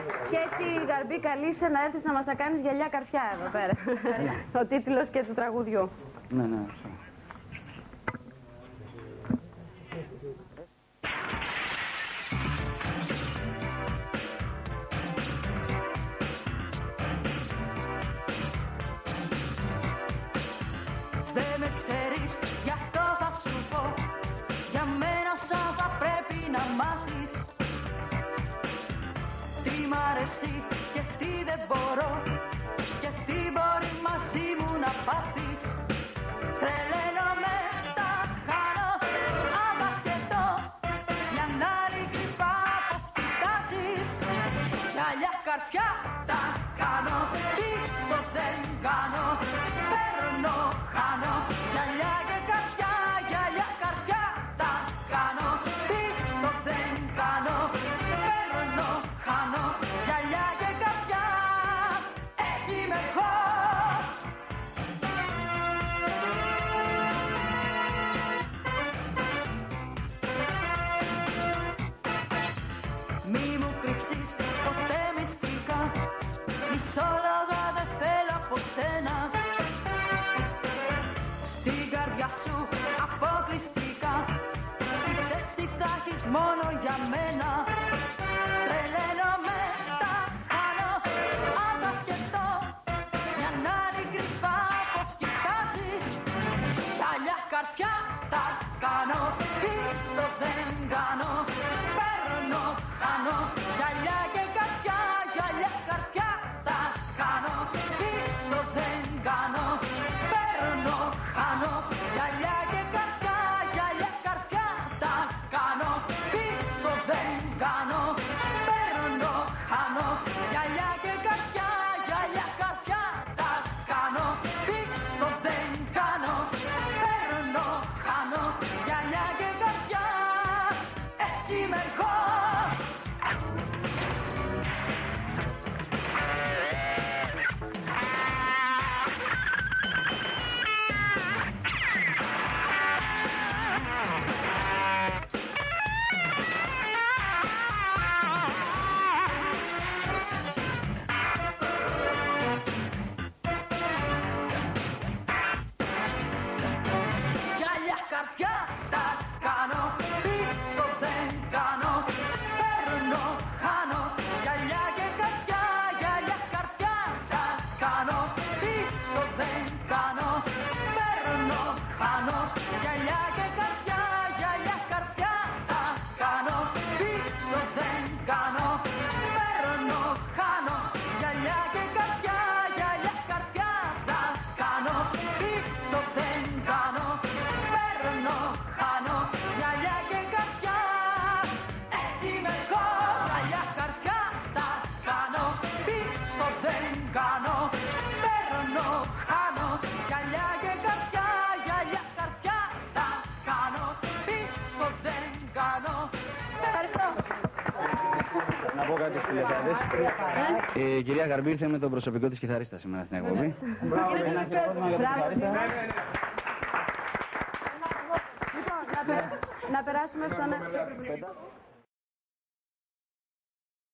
Και τη Γαρμπή, καλείσαι να έρθεις να μας τα κάνεις γυαλιά καρφιά εδώ πέρα. Ο τίτλος και του τραγουδιού. Ναι, ναι. Δεν με ξέρεις, γι' αυτό θα σου πω. Για μένα σαν θα πρέπει να μάθεις τι μ' αρέσει και τι δεν μπορώ, και τι μπορεί μαζί μου να πάθεις. Τρελαίνομαι, τα χάνω, αν τα σκεφτώ. Μια άλλη κρυφά πως κοιτάζεις. Γυαλιά καρφιά τα κάνω, πίσω δεν κάνω. Παίρνω, χάνω, γυαλιά και καρφιά, γυαλιά καρφιά τα κάνω. Πίσω δεν κάνω, παίρνω, χάνω, γυαλιά και καρφιά. Έτσι είμαι εγώ. Μη μου κρύψεις ποτέ μυστικά, μισόλογα δεν θέλω από σένα. Στην καρδιά σου αποκλειστικά τη θέση θα έχεις μόνο για μένα. Τρελαίνομαι, τα χάνω, αν τα σκεφτώ. Μια άλλη κρυφά πως κοιτάζεις. Γυαλιά καρφιά τα κάνω, πίσω δεν κάνω. Παίρνω, χάνω, γυαλιά και καρφιά, γυαλιά καρφιά τα κάνω. Πίσω δεν κάνω. Παίρνω, χάνω, γυαλιά και καρφιά, γυαλιά καρφιά τα κάνω. Πίσω δεν κάνω. Παίρνω, χάνω, γυαλιά και καρφιά, γυαλιά καρφιά τα κάνω. Πίσω δεν κάνω. Παίρνω, χάνω, γυαλιά και καρφιά. Έτσι είμαι εγώ. Γυαλιά καρφιά τα κάνω, πίσω δεν κάνω. Παίρνω, χάνω, γυαλιά και καρφιά, γυαλιά καρφιά τα κάνω. Πίσω δεν κάνω. Παίρνω, χάνω, γυαλιά και καρφιά, γυαλιά καρφιά τα κάνω. Πίσω δεν κάνω. Παίρνω, χάνω, γυαλιά και καρφιά, γυαλιά καρφιά τα κάνω. Πίσω δεν κάνω. Παίρνω, χάνω, γυαλιά και καρφιά. Έτσι είμαι εγώ. Γυαλιά καρφιά τα κάνω. Πίσω δεν κάνω. Παίρνω, χάνω, γυαλιά και καρφιά, γυαλιά καρφιά τα κάνω. Πίσω δεν κάνω. Ευχαριστώ. Να πω κάτι στους τηλεθεατές. Η κυρία Γαρμπή ήρθε με τον προσωπικό της κιθαρίστα σήμερα στην εκπομπή. Μπράβο, ένα χειροκρότημα για τον κιθαρίστα. Λοιπόν, να περάσουμε στον...